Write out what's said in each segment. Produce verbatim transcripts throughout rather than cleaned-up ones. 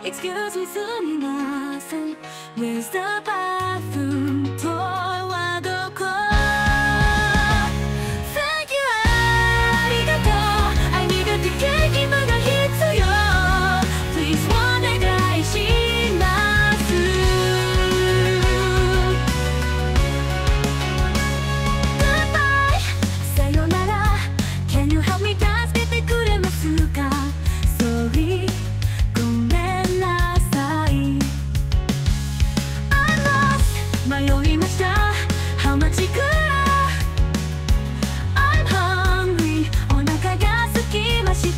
Excuse me すみません Where's the bathroom? トイレはどこ Thank you ありがとう I need a ticket 今が必要 Please お願いします Goodbye さよなら Can you help me 助けてくれますか Sorry ごめんなさい I'm lost 迷いました How much いくら I'm hungry お腹が空きました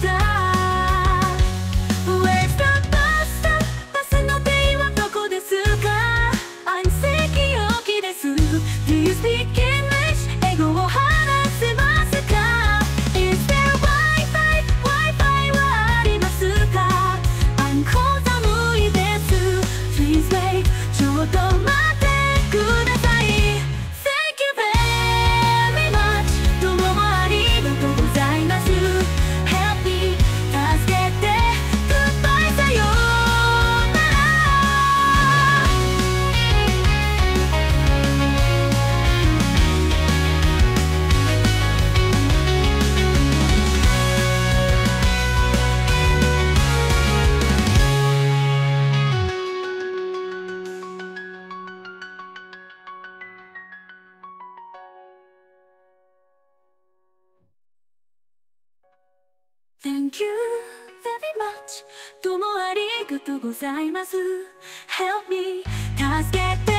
Where's the bus stop バスの定位はどこですか I'm sick 陽気です Do you speak English 英語を話せますか Is there Wi-Fi Wi-Fi はありますか I'm cold 寒いです Please wait ちょっと待ってください Thank you very much どうもありがとうございます Help me 助けて Goodbye さようなら Thank you very much どうもありがとうございます Help me 助けて